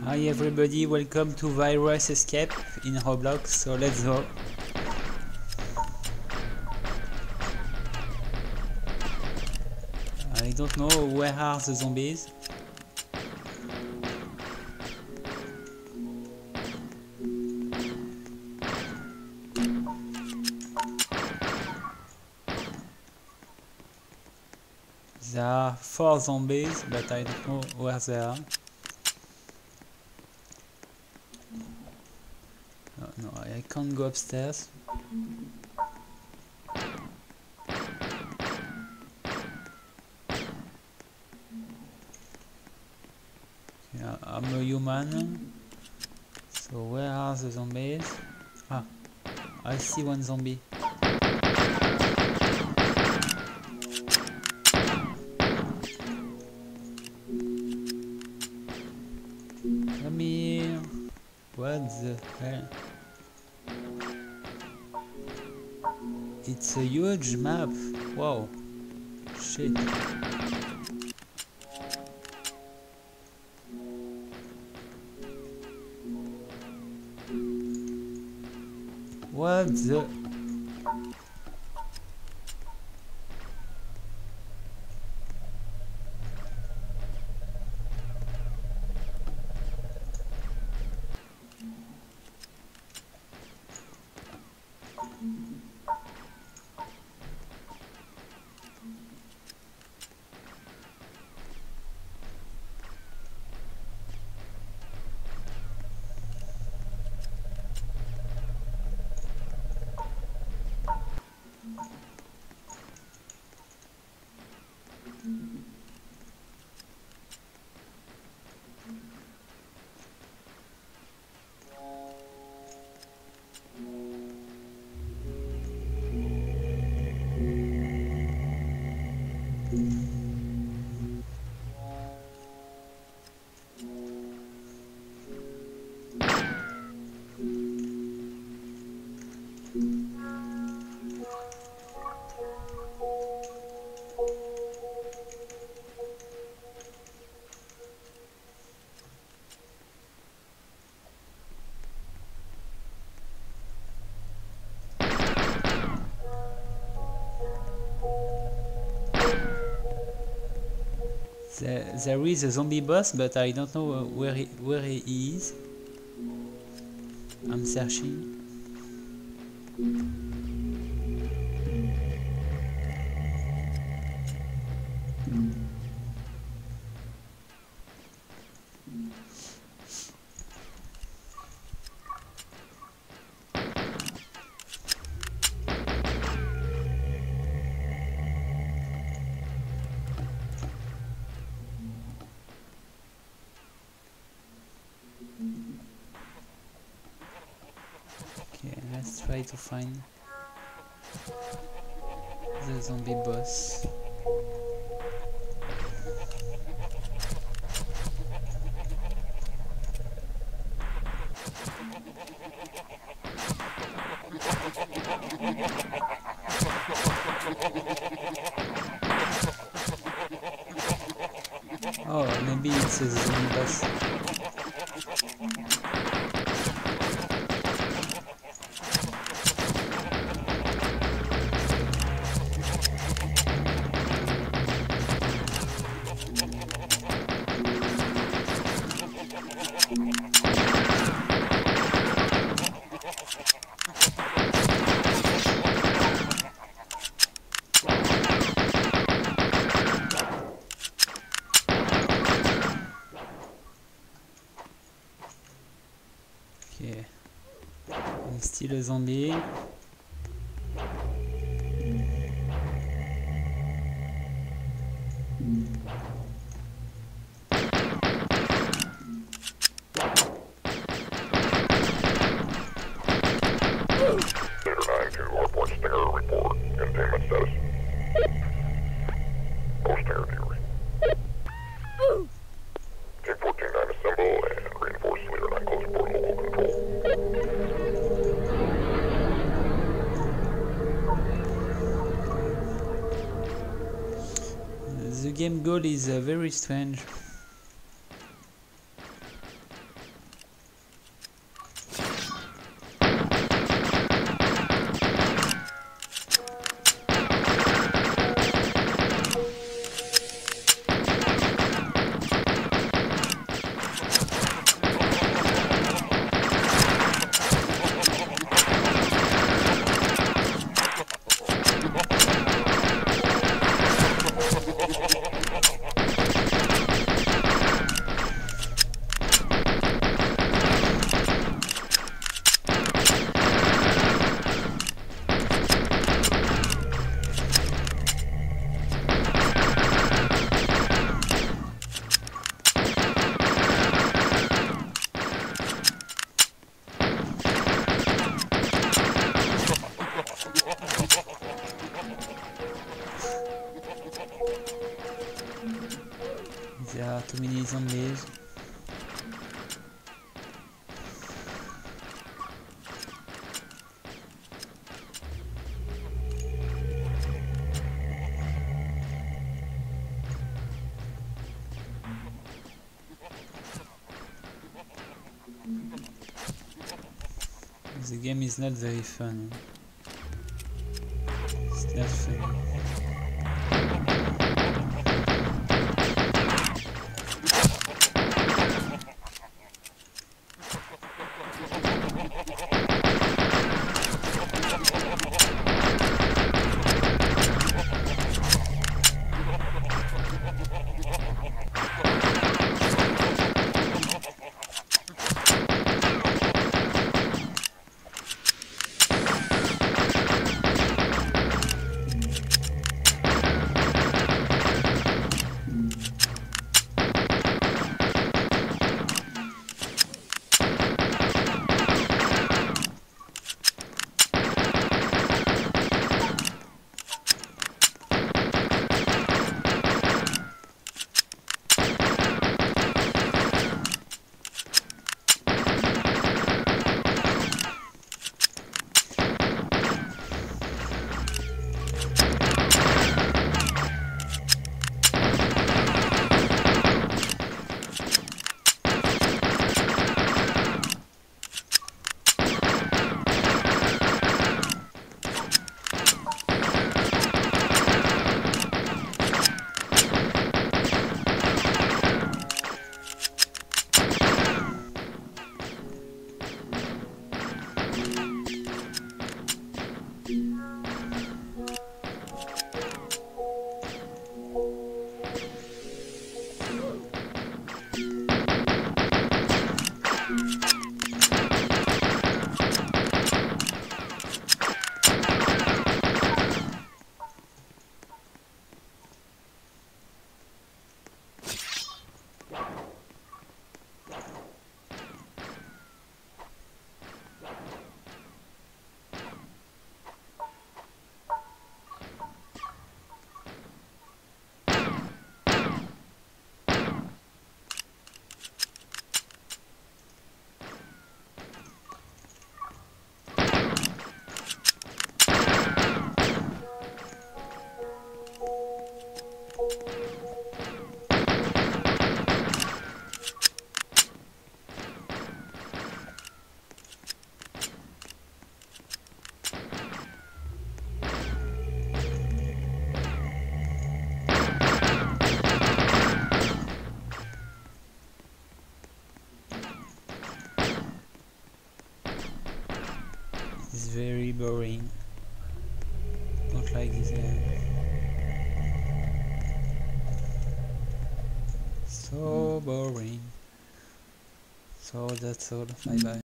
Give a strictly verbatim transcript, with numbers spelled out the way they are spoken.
Hi everybody, welcome to Virus Escape in Roblox, so let's go. I don't know where are the zombies. There are four zombies, but I don't know where they are. No, no, I can't go upstairs. Yeah, I'm a human. So where are the zombies? Ah, I see one zombie. Come here. What the hell? It's a huge map. Wow. Shit. What the... There, there is a zombie boss, but I don't know where he, where he is. I'm searching. Okay, let's try to find the zombie boss. Oh, maybe it's a zombie boss. Okay, I'm still a zombie. Theater nine to Airport Stinger report. Containment status. No Stinger theory. Team fourteen nine assemble and reinforce Leader nine close port local control. The game goal is uh, very strange. The game is not very fun. It's not funny. It's very boring. Don't like this game. So boring. So that's all. Bye bye.